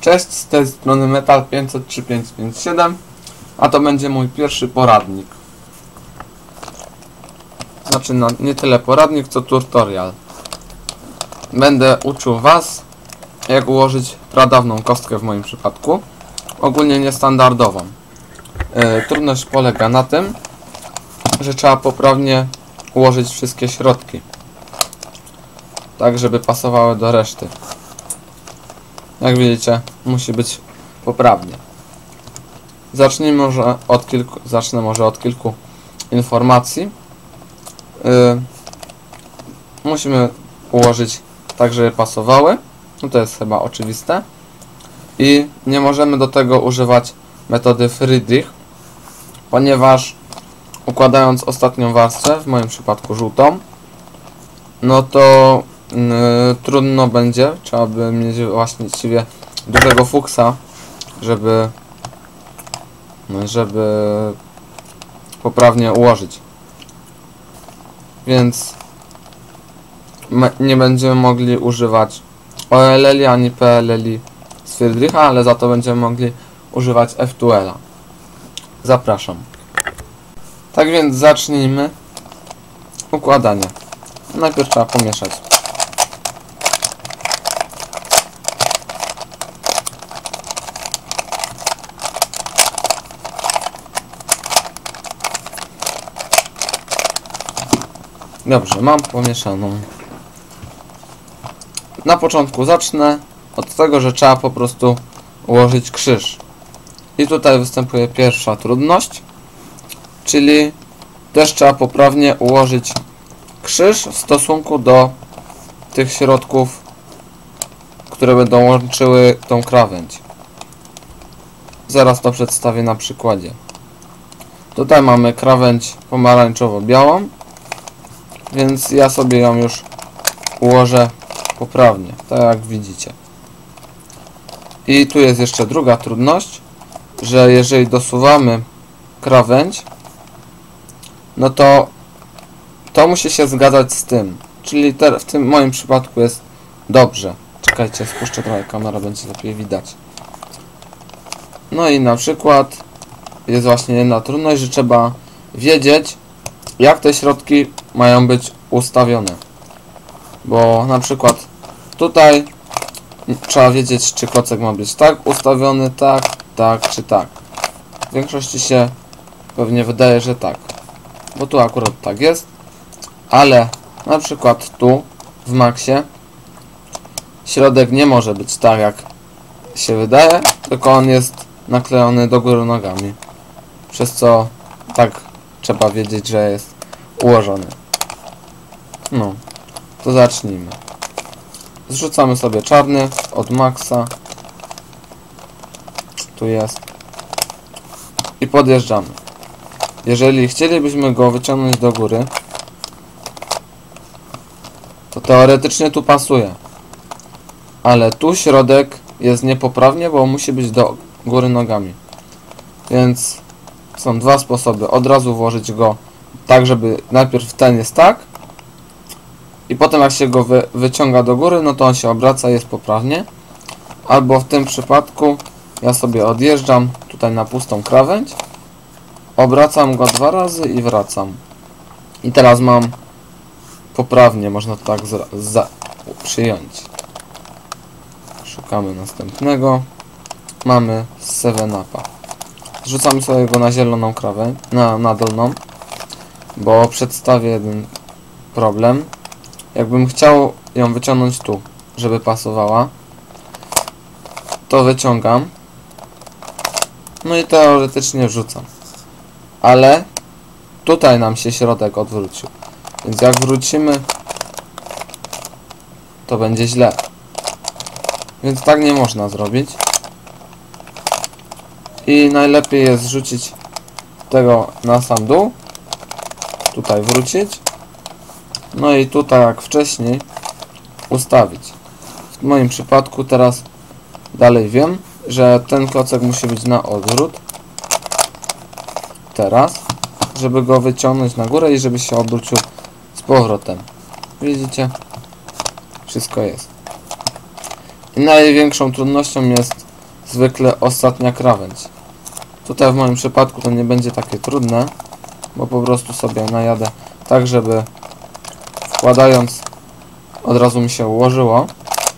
Cześć, z tej strony Metal 503557, a to będzie mój pierwszy poradnik. Znaczy nie tyle poradnik, co tutorial. Będę uczył Was, jak ułożyć pradawną kostkę w moim przypadku. Ogólnie niestandardową. Trudność polega na tym, że trzeba poprawnie ułożyć wszystkie środki, tak żeby pasowały do reszty. Jak widzicie, musi być poprawnie. Zacznę może od kilku informacji. Musimy ułożyć tak, żeby pasowały. No to jest chyba oczywiste. I nie możemy do tego używać metody Friedrich, ponieważ układając ostatnią warstwę, w moim przypadku żółtą, no to trudno będzie, trzeba by mieć właściwie dużego fuksa, żeby poprawnie ułożyć. Więc nie będziemy mogli używać OLL ani PLL z Friedricha, ale za to będziemy mogli używać F2L. Zapraszam. Tak więc zacznijmy układanie. Najpierw trzeba pomieszać. Dobrze, mam pomieszaną. Na początku zacznę od tego, że trzeba po prostu ułożyć krzyż. I tutaj występuje pierwsza trudność, czyli też trzeba poprawnie ułożyć krzyż w stosunku do tych środków, które będą łączyły tą krawędź. Zaraz to przedstawię na przykładzie. Tutaj mamy krawędź pomarańczowo-białą, więc ja sobie ją już ułożę poprawnie, tak jak widzicie. I tu jest jeszcze druga trudność, że jeżeli dosuwamy krawędź, no to musi się zgadzać z tym. Czyli w tym moim przypadku jest dobrze. Czekajcie, spuszczę trochę kamerę, będzie lepiej widać. No i na przykład jest właśnie jedna trudność, że trzeba wiedzieć, jak te środki mają być ustawione. Bo na przykład tutaj trzeba wiedzieć, czy klocek ma być tak ustawiony, tak, czy tak. W większości się pewnie wydaje, że tak. Bo tu akurat tak jest. Ale na przykład tu w Maxie środek nie może być tak, jak się wydaje, tylko on jest naklejony do góry nogami. Przez co tak trzeba wiedzieć, że jest ułożony. No, to zacznijmy. Zrzucamy sobie czarny od Maxa. Tu jest. I podjeżdżamy. Jeżeli chcielibyśmy go wyciągnąć do góry, to teoretycznie tu pasuje. Ale tu środek jest niepoprawnie, bo musi być do góry nogami. Więc są dwa sposoby. Od razu włożyć go tak, żeby najpierw ten jest tak, i potem jak się go wyciąga do góry, no to on się obraca i jest poprawnie. Albo w tym przypadku ja sobie odjeżdżam tutaj na pustą krawędź, obracam go 2 razy i wracam. I teraz mam poprawnie, można to tak przyjąć. Szukamy następnego. Mamy 7-upa. Zrzucamy sobie go na zieloną krawędź, na dolną, bo przedstawię jeden problem. Jakbym chciał ją wyciągnąć tu, żeby pasowała, to wyciągam. No i teoretycznie wrzucam. Ale tutaj nam się środek odwrócił. Więc jak wrócimy, to będzie źle. Więc tak nie można zrobić. I najlepiej jest zrzucić tego na sam dół. Tutaj wrócić. No i tutaj jak wcześniej ustawić. W moim przypadku teraz dalej wiem, że ten klocek musi być na odwrót. Teraz, żeby go wyciągnąć na górę i żeby się obrócił z powrotem. Widzicie? Wszystko jest. I największą trudnością jest zwykle ostatnia krawędź. Tutaj w moim przypadku to nie będzie takie trudne, bo po prostu sobie najadę tak, żeby wkładając od razu mi się ułożyło.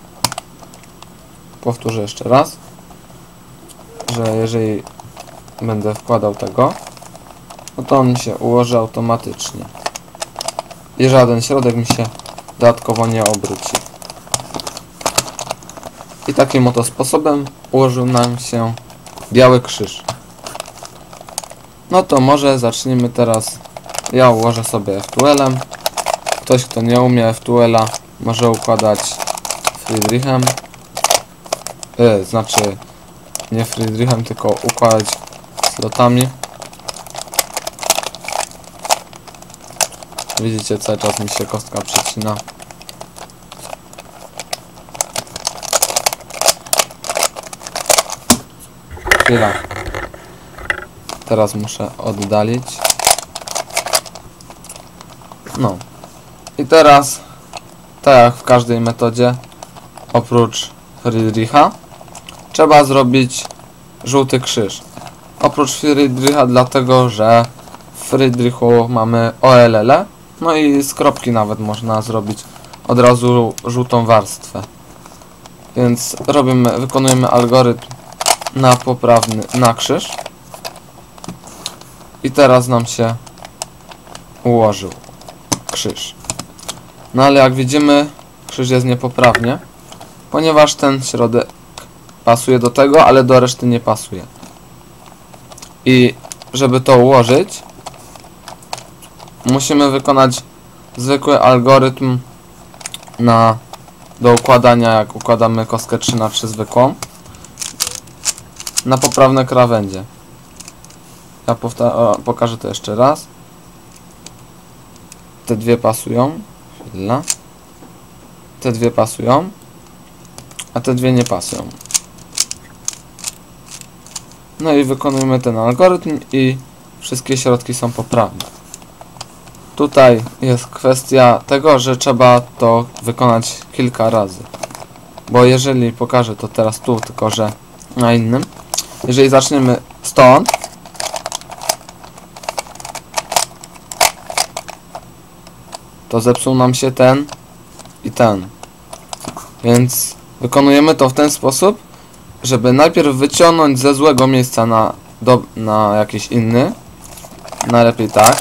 Powtórzę jeszcze raz, że jeżeli będę wkładał tego, no to on mi się ułoży automatycznie i żaden środek mi się dodatkowo nie obróci. I takim oto sposobem ułożył nam się biały krzyż. No to może zacznijmy teraz. Ja ułożę sobie F-Tuelem. Ktoś, kto nie umie F-Tuela, może układać Friedrichem. Znaczy nie Friedrichem, tylko układać slotami. Widzicie, cały czas mi się kostka przecina. Chwila. Teraz muszę oddalić. No. I teraz, tak jak w każdej metodzie, oprócz Friedricha, trzeba zrobić żółty krzyż. Oprócz Friedricha dlatego, że w Friedrichu mamy OLL, no i z kropki nawet można zrobić od razu żółtą warstwę. Więc wykonujemy algorytm na krzyż. I teraz nam się ułożył krzyż. No ale jak widzimy, krzyż jest niepoprawnie, ponieważ ten środek pasuje do tego, ale do reszty nie pasuje. I żeby to ułożyć, musimy wykonać zwykły algorytm do układania, jak układamy kostkę 3×3 zwykłą, na poprawne krawędzie. Ja pokażę to jeszcze raz. Te dwie pasują. Chwila. Te dwie pasują, a te dwie nie pasują. No i wykonujemy ten algorytm i wszystkie środki są poprawne. Tutaj jest kwestia tego, że trzeba to wykonać kilka razy. Bo jeżeli pokażę to teraz tu, tylko że na innym. Jeżeli zaczniemy stąd, to zepsuł nam się ten i ten. Więc wykonujemy to w ten sposób, żeby najpierw wyciągnąć ze złego miejsca na jakiś inny. Najlepiej tak.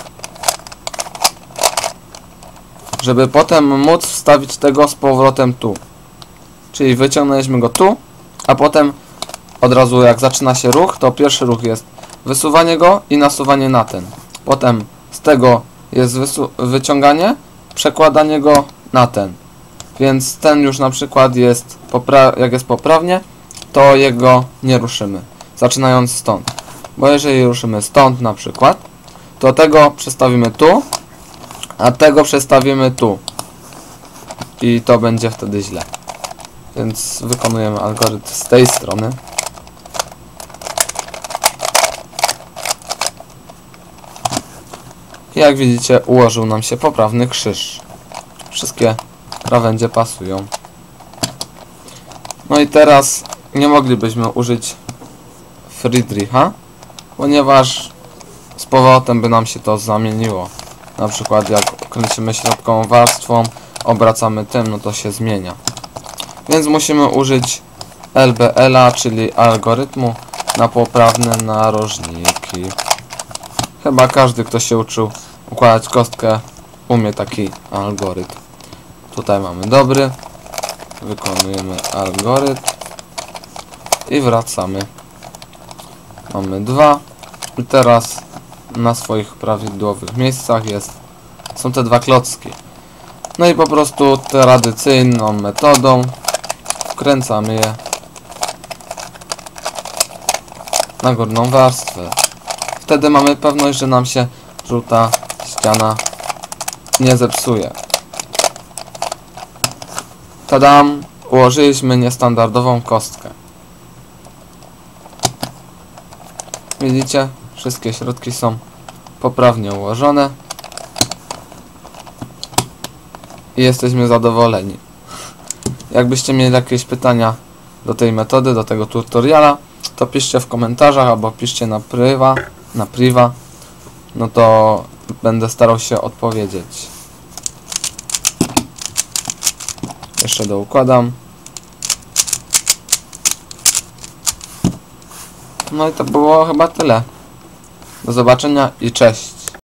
Żeby potem móc wstawić tego z powrotem tu. Czyli wyciągnęliśmy go tu, a potem od razu jak zaczyna się ruch, to pierwszy ruch jest wysuwanie go i nasuwanie na ten. Potem z tego jest wyciąganie, przekładanie go na ten. Więc ten już na przykład jest, jak jest poprawnie, to jego nie ruszymy. Zaczynając stąd. Bo jeżeli ruszymy stąd na przykład, to tego przestawimy tu, a tego przestawimy tu. I to będzie wtedy źle. Więc wykonujemy algorytm z tej strony. I jak widzicie, ułożył nam się poprawny krzyż. Wszystkie krawędzie pasują. No i teraz nie moglibyśmy użyć Friedricha, ponieważ z powrotem by nam się to zamieniło. Na przykład jak kręcimy środkową warstwą, obracamy tym, no to się zmienia. Więc musimy użyć LBL-a, czyli algorytmu na poprawne narożniki. Chyba każdy, kto się uczył układać kostkę, umie taki algorytm. Tutaj mamy dobry. Wykonujemy algorytm. I wracamy. Mamy 2. I teraz na swoich prawidłowych miejscach są te dwa klocki. No i po prostu tradycyjną metodą wkręcamy je na górną warstwę. Wtedy mamy pewność, że nam się żółta ściana nie zepsuje. Tadam! Ułożyliśmy niestandardową kostkę. Widzicie? Wszystkie środki są poprawnie ułożone. I jesteśmy zadowoleni. Jakbyście mieli jakieś pytania, do tej metody, do tego tutoriala, to piszcie w komentarzach albo piszcie na priva, no to będę starał się odpowiedzieć. Jeszcze doukładam. No i to było chyba tyle. Do zobaczenia i cześć.